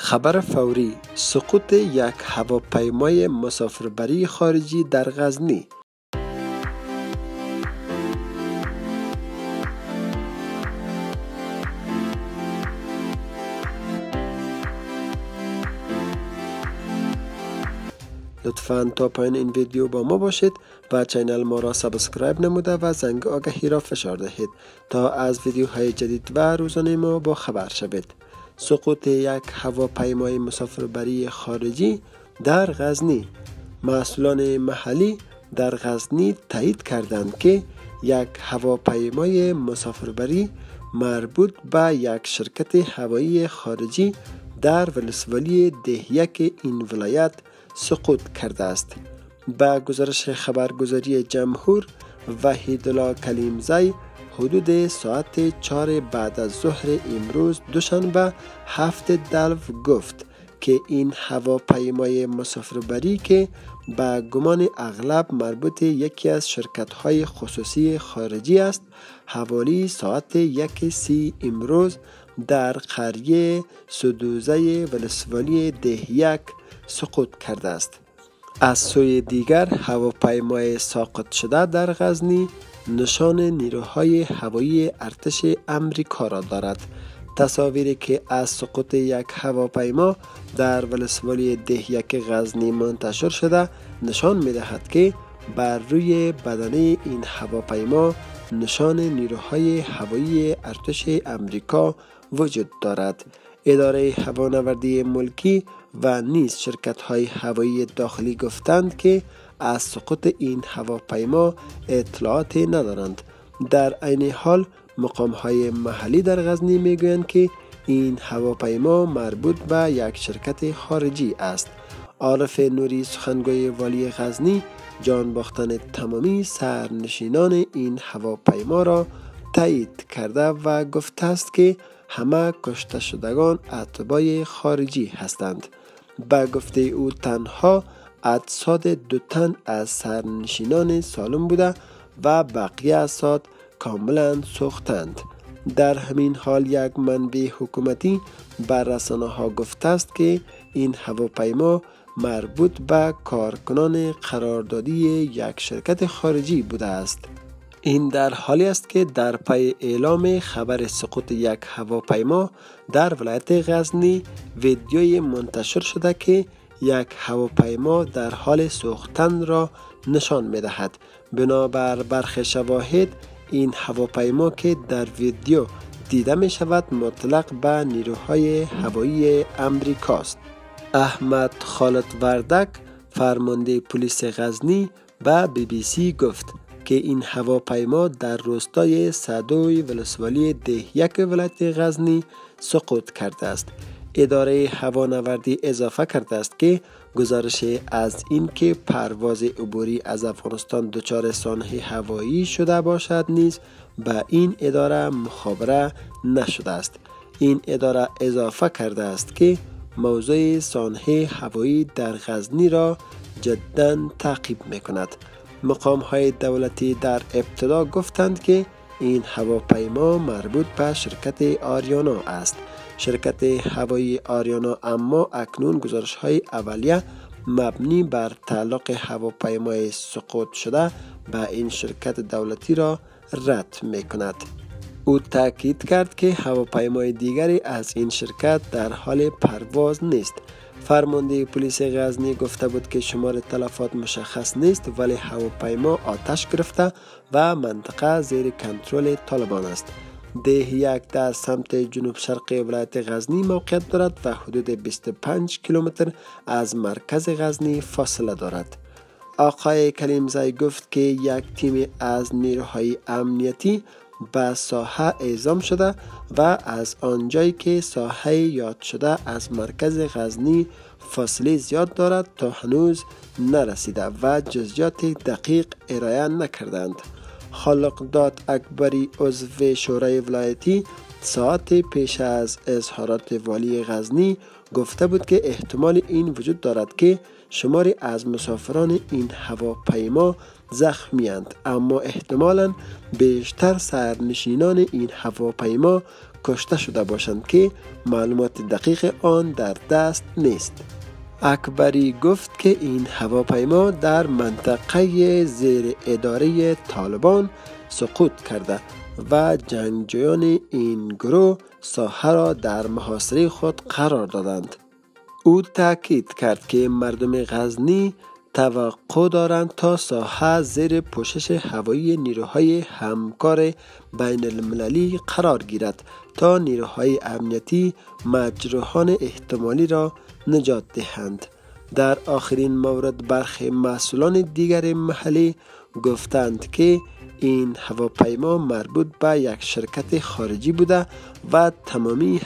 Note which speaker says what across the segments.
Speaker 1: خبر فوری: سقوط یک هواپیمای مسافربری خارجی در غزنی. لطفاً تا پایان این ویدیو با ما باشید و چینل ما را سابسکرایب نموده و زنگ آگهی را فشار دهید تا از ویدیوهای جدید و روزانه ما با خبر شوید. سقوط یک هواپیمای مسافربری خارجی در غزنی. مسئولان محلی در غزنی تایید کردند که یک هواپیمای مسافربری مربوط به یک شرکت هوایی خارجی در ولسوالی دهیک این ولایت سقوط کرده است. به گزارش خبرگزاری جمهور، وحیدالله کلیمزی حدود ساعت 4 بعد از ظهر امروز دوشنبه 7 دلو گفت که این هواپیمای مسافربری که به گمان اغلب مربوط یکی از شرکت‌های خصوصی خارجی است، حوالی ساعت 1:30 امروز در قریه سدوزه ولسوالی دهیک سقوط کرده است. از سوی دیگر هواپیمای ساقط شده در غزنی نشان نیروهای هوایی ارتش امریکا را دارد. تصاویری که از سقوط یک هواپیما در ولسوالی دهیک غزنی منتشر شده نشان می دهد که بر روی بدنه این هواپیما نشان نیروهای هوایی ارتش امریکا وجود دارد. اداره هوانوردی ملکی و نیز شرکت‌های هوایی داخلی گفتند که از سقوط این هواپیما اطلاعات ندارند. در عین حال مقام‌های محلی در غزنی میگویند که این هواپیما مربوط به یک شرکت خارجی است. عارف نوری سخنگوی والی غزنی جان باختن تمامی سرنشینان این هواپیما را تایید کرده و گفته است که همه کشته شدگان اتباع خارجی هستند. به گفته او تنها اجساد 2 تن از سرنشینان سالم بوده و بقیه اجساد کاملا سوختند. در همین حال یک منبع حکومتی بر رسانه‌ها گفته است که این هواپیما مربوط به کارکنان قراردادی یک شرکت خارجی بوده است. این در حالی است که در پی اعلام خبر سقوط یک هواپیما در ولایت غزنی ویدیوی منتشر شده که یک هواپیما در حال سوختن را نشان می دهد. بنابر برخی شواهد این هواپیما که در ویدیو دیده می شود مطلق به نیروهای هوایی امریکاست. احمد خالد وردک فرمانده پلیس غزنی به BBC گفت که این هواپیما در روستای سدوی ولسوالی دهیک ولایت غزنی سقوط کرده است. اداره هوانوردی اضافه کرده است که گزارش از این که پرواز عبوری از افغانستان دچار سانحه هوایی شده باشد نیز به این اداره مخابره نشده است. این اداره اضافه کرده است که موضوع سانحه هوایی در غزنی را جداً تعقیب می‌کند. مقام‌های دولتی در ابتدا گفتند که این هواپیما مربوط به شرکت آریانا است. شرکت هوایی آریانا اما اکنون گزارش‌های اولیه مبنی بر تعلق هواپیمای سقوط شده به این شرکت دولتی را رد می‌کند. او تاکید کرد که هواپیمای دیگری از این شرکت در حال پرواز نیست. فرمانده پلیس غزنی گفته بود که شمار تلفات مشخص نیست ولی هواپیما آتش گرفته و منطقه زیر کنترل طالبان است. دهیک در سمت جنوب شرق ولایت غزنی موقعیت دارد و حدود 25 کیلومتر از مرکز غزنی فاصله دارد. آقای کلیمزی گفت که یک تیم از نیروهای امنیتی به ساحه اعزام شده و از آنجایی که ساحه یاد شده از مرکز غزنی فاصله زیاد دارد تا هنوز نرسیده و جزئیات دقیق ارائه نکردند. خالقداد اکبری عضو شورای ولایتی ساعت پیش از اظهارات والی غزنی گفته بود که احتمال این وجود دارد که شماری از مسافران این هواپیما زخمی‌اند، اما احتمالاً بیشتر سرنشینان این هواپیما کشته شده باشند که معلومات دقیق آن در دست نیست. اکبری گفت که این هواپیما در منطقه زیر اداره طالبان سقوط کرده و جنگجویان این گروه ساحه را در محاصره خود قرار دادند. او تاکید کرد که مردم غزنی توقع دارند تا ساحه زیر پوشش هوایی نیروهای همکار بین المللی قرار گیرد تا نیروهای امنیتی مجروحان احتمالی را نجات دهند. در آخرین مورد برخی مسئولان دیگر محلی گفتند که این هواپیما مربوط به یک شرکت خارجی بوده و تمامی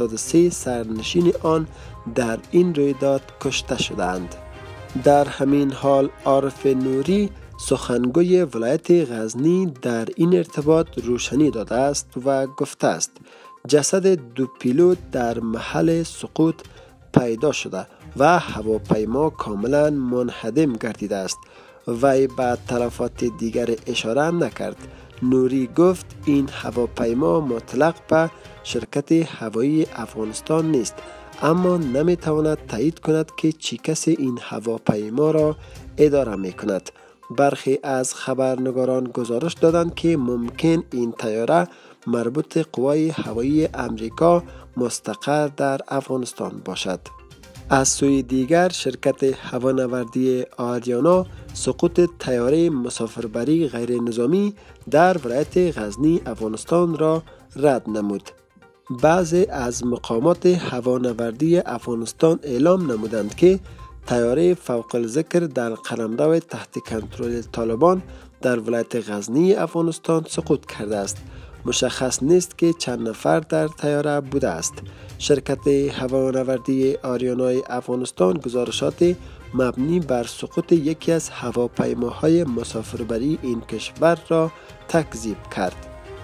Speaker 1: 83 سرنشین آن در این رویداد کشته شدند. در همین حال عارف نوری سخنگوی ولایت غزنی در این ارتباط روشنی داده است و گفته است جسد دو پیلوت در محل سقوط پیدا شده و هواپیما کاملا منهدم گردیده است. وی به تلفات دیگر اشاره نکرد. نوری گفت این هواپیما مطلق به شرکت هوایی افغانستان نیست، اما نمیتواند تایید کند که چه کسی این هواپیما را اداره می کند. برخی از خبرنگاران گزارش دادند که ممکن این طیاره مربوط قوای هوایی امریکا مستقر در افغانستان باشد. از سوی دیگر شرکت هوانوردی آریانا سقوط طیاره مسافربری غیر نظامی در ولایت غزنی افغانستان را رد نمود. بعضی از مقامات هوانوردی افغانستان اعلام نمودند که طیاره فوق الذکر در قلمرو تحت کنترل طالبان در ولایت غزنی افغانستان سقوط کرده است. مشخص نیست که چند نفر در طیاره بوده است. شرکت هوانوردی آریانای افغانستان گزارشات مبنی بر سقوط یکی از هواپیماهای مسافربری این کشور را تکذیب کرد.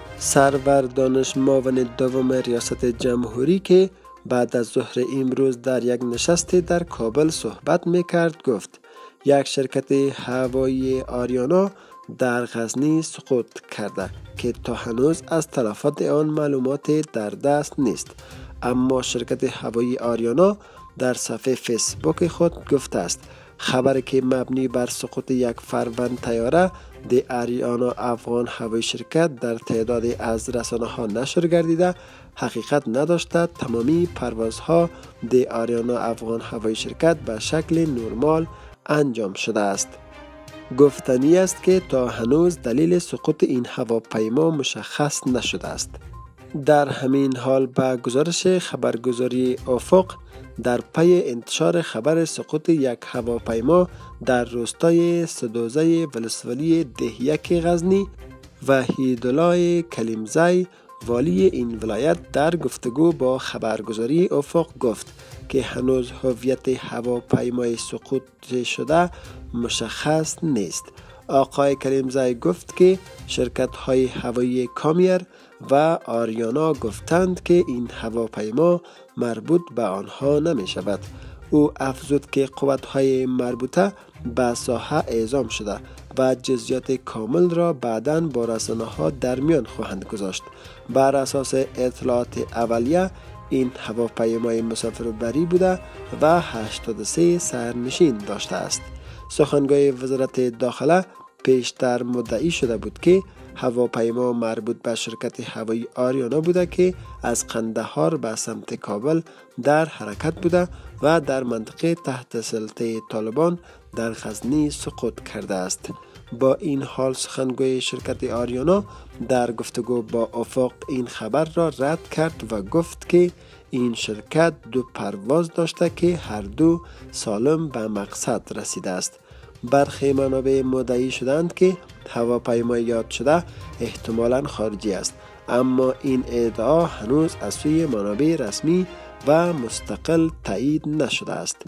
Speaker 1: سرور دانش معاون دوم ریاست جمهوری که بعد از ظهر امروز در یک نشست در کابل صحبت میکرد گفت یک شرکت هوایی آریانا در غزنی سقوط کرده که تا هنوز از تلفات آن معلومات در دست نیست، اما شرکت هوایی آریانا در صفحه فیسبوک خود گفته است خبری که مبنی بر سقوط یک فروند طیاره دی آریانا افغان هوایی شرکت در تعدادی از رسانه ها نشر گردیده حقیقت نداشته. تمامی پروازها دی آریانا افغان هوایی شرکت به شکل نرمال انجام شده است. گفتنی است که تا هنوز دلیل سقوط این هواپیما مشخص نشده است. در همین حال به گزارش خبرگزاری افق در پی انتشار خبر سقوط یک هواپیما در روستای سدوزه ولسوالی دهیک غزنی، وحیدالله کلیمزی والی این ولایت در گفتگو با خبرگزاری افق گفت که هنوز هویت هواپیمای سقوط شده مشخص نیست. آقای کلیمزی گفت که شرکت های هوایی کامیر و آریانا گفتند که این هواپیما مربوط به آنها نمی شود. او افزود که قوت های مربوطه به ساحه اعزام شده و جزئیات کامل را بعداً با رسانه ها در میان خواهند گذاشت. بر اساس اطلاعات اولیه این هواپیمای مسافربری بوده و 83 سرنشین داشته است. سخنگوی وزارت داخله پیشتر مدعی شده بود که هواپیما مربوط به شرکت هوایی آریانا بوده که از قندهار به سمت کابل در حرکت بوده و در منطقه تحت سلطه طالبان در غزنی سقوط کرده است. با این حال سخنگوی شرکت آریانا در گفتگو با افق این خبر را رد کرد و گفت که این شرکت 2 پرواز داشته که هر دو سالم به مقصد رسیده است. برخی منابع مدعی شدند که هواپیمای یاد شده احتمالاً خارجی است، اما این ادعا هنوز از سوی منابع رسمی و مستقل تایید نشده است.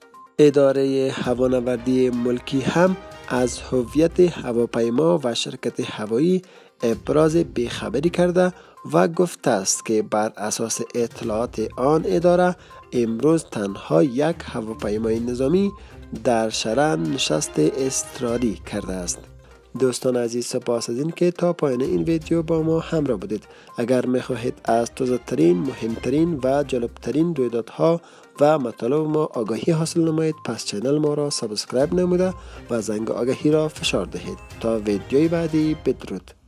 Speaker 1: اداره هوانوردی ملکی هم از هویت هواپیما و شرکت هوایی ابراز بیخبری کرده و گفته است که بر اساس اطلاعات آن اداره امروز تنها یک هواپیمای نظامی در شرن نشست اضطراری کرده است. دوستان عزیز، سپاس از این که تا پایان این ویدیو با ما همراه بودید. اگر میخواهید از تازه‌ترین، مهمترین و جالبترین رویدادها و مطالب ما آگاهی حاصل نمایید، پس چینل ما را سابسکرایب نموده و زنگ آگاهی را فشار دهید. تا ویدیوی بعدی، بدرود.